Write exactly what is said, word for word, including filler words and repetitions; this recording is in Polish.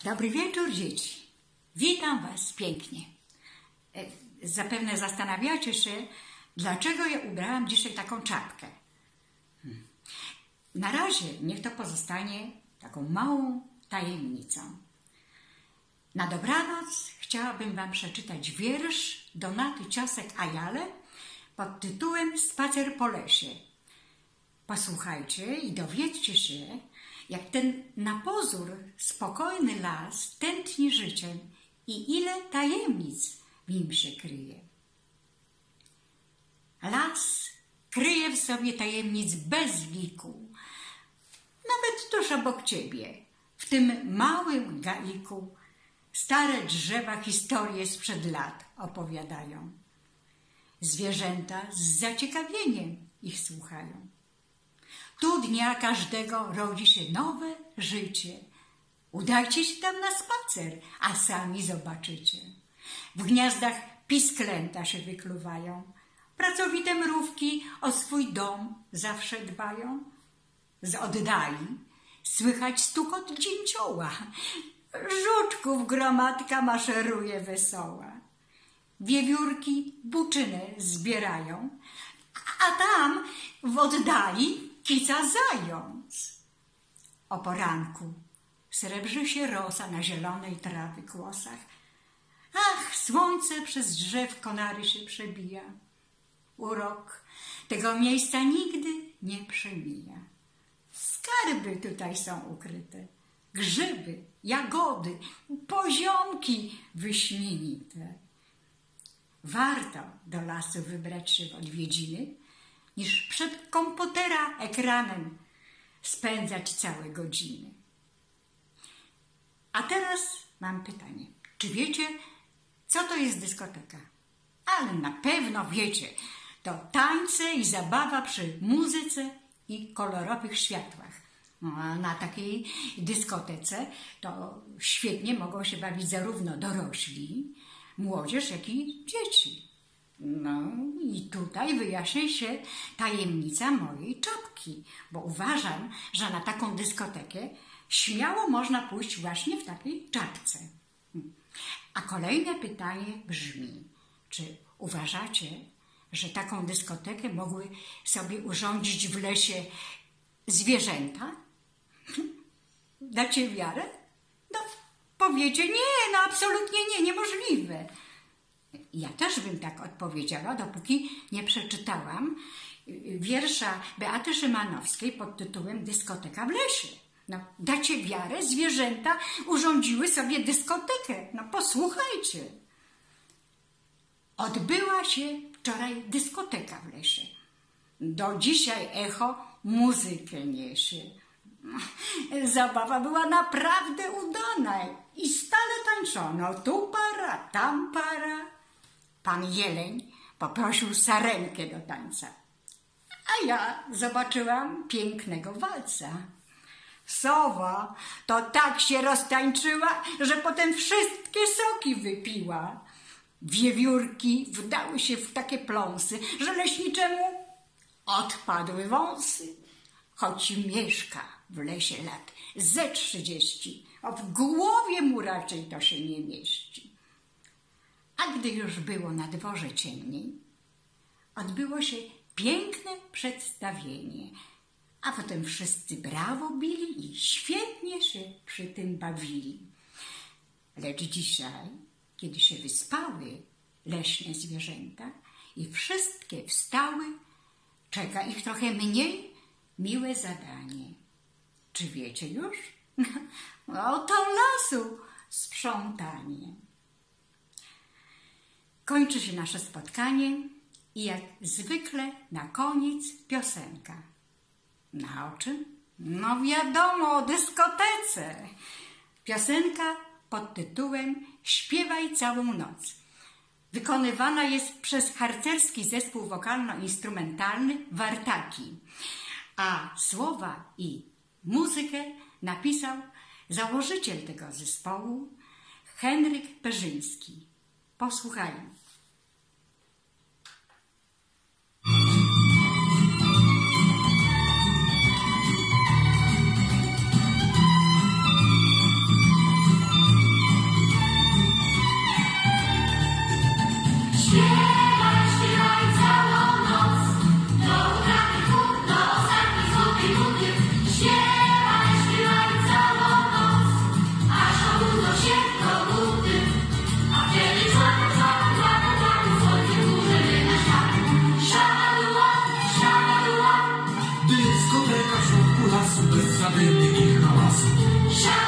Dobry wieczór, dzieci. Witam Was pięknie. Zapewne zastanawiacie się, dlaczego ja ubrałam dzisiaj taką czapkę. Hmm. Na razie niech to pozostanie taką małą tajemnicą. Na dobranoc chciałabym Wam przeczytać wiersz Donaty Ciosek-Ajale pod tytułem Spacer po lesie. Posłuchajcie i dowiedzcie się, jak ten na pozór spokojny las tętni życiem i ile tajemnic w nim się kryje. Las kryje w sobie tajemnic bez liku, nawet tuż obok ciebie, w tym małym gaiku, stare drzewa historie sprzed lat opowiadają. Zwierzęta z zaciekawieniem ich słuchają. Tu dnia każdego rodzi się nowe życie. Udajcie się tam na spacer, a sami zobaczycie. W gniazdach pisklęta się wykluwają. Pracowite mrówki o swój dom zawsze dbają. Z oddali słychać stukot dzięcioła. Żuczków gromadka maszeruje wesoła. Wiewiórki buczynę zbierają, a tam w oddali kica zając. O poranku srebrzy się rosa na zielonej trawy kłosach. Ach, słońce przez drzew konary się przebija. Urok tego miejsca nigdy nie przemija. Skarby tutaj są ukryte, grzyby, jagody, poziomki wyśmienite. Warto do lasu wybrać się w odwiedziny, niż przed komputera ekranem spędzać całe godziny. A teraz mam pytanie. Czy wiecie, co to jest dyskoteka? Ale na pewno wiecie. To tańce i zabawa przy muzyce i kolorowych światłach. No, na takiej dyskotece to świetnie mogą się bawić zarówno dorośli, młodzież, jak i dzieci. No i tutaj wyjaśnia się tajemnica mojej czapki, bo uważam, że na taką dyskotekę śmiało można pójść właśnie w takiej czapce. A kolejne pytanie brzmi, czy uważacie, że taką dyskotekę mogły sobie urządzić w lesie zwierzęta? Dacie wiarę? No powiecie, nie, no absolutnie nie, niemożliwe. Ja też bym tak odpowiedziała, dopóki nie przeczytałam wiersza Beaty Szymanowskiej pod tytułem Dyskoteka w lesie. No, dacie wiarę, zwierzęta urządziły sobie dyskotekę. No posłuchajcie. Odbyła się wczoraj dyskoteka w lesie. Do dzisiaj echo muzykę niesie. Zabawa była naprawdę udana i stale tańczono. Tu para, tam para. Pan Jeleń poprosił sarenkę do tańca, a ja zobaczyłam pięknego walca. Sowa to tak się roztańczyła, że potem wszystkie soki wypiła. Wiewiórki wdały się w takie pląsy, że leśniczemu odpadły wąsy. Choć mieszka w lesie lat ze trzydzieści, a w głowie mu raczej to się nie mieści. A gdy już było na dworze ciemniej, odbyło się piękne przedstawienie, a potem wszyscy brawo bili i świetnie się przy tym bawili. Lecz dzisiaj, kiedy się wyspały leśne zwierzęta i wszystkie wstały, czeka ich trochę mniej miłe zadanie. Czy wiecie już? No to lasu sprzątanie. Kończy się nasze spotkanie i jak zwykle na koniec piosenka. Na o czym? No wiadomo, o dyskotece. Piosenka pod tytułem Śpiewaj całą noc. Wykonywana jest przez harcerski zespół wokalno-instrumentalny Wartaki, a słowa i muzykę napisał założyciel tego zespołu Henryk Perzyński. Posłuchajmy. Shine.